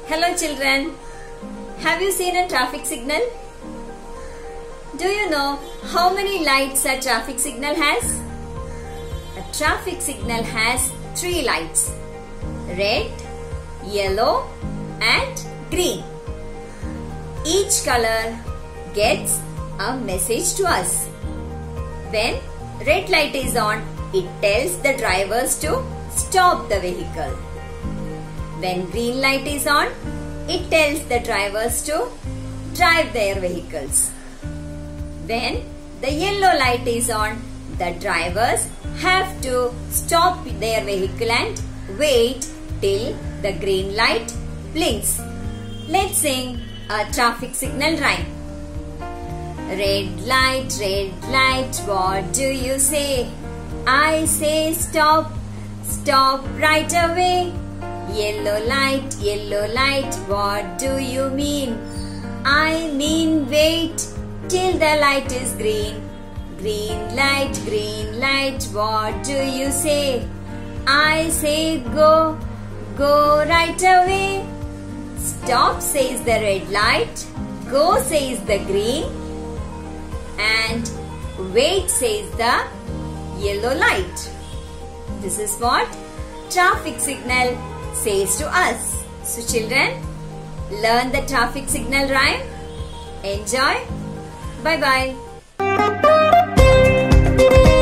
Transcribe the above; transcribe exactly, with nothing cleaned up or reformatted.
Hello children, have you seen a traffic signal? Do you know how many lights a traffic signal has? A traffic signal has three lights, red, yellow and green. Each color gets a message to us. When red light is on, it tells the drivers to stop the vehicle. When green light is on, it tells the drivers to drive their vehicles. When the yellow light is on, the drivers have to stop their vehicle and wait till the green light blinks. Let's sing a traffic signal rhyme. Red light, red light, what do you say? I say stop, stop right away. Yellow light, yellow light, what do you mean? I mean wait till the light is green. Green light, green light, what do you say? I say go, go right away. Stop says the red light, go says the green, and wait says the yellow light. This is what traffic signal says to us. So children, learn the traffic signal rhyme. Enjoy. Bye bye.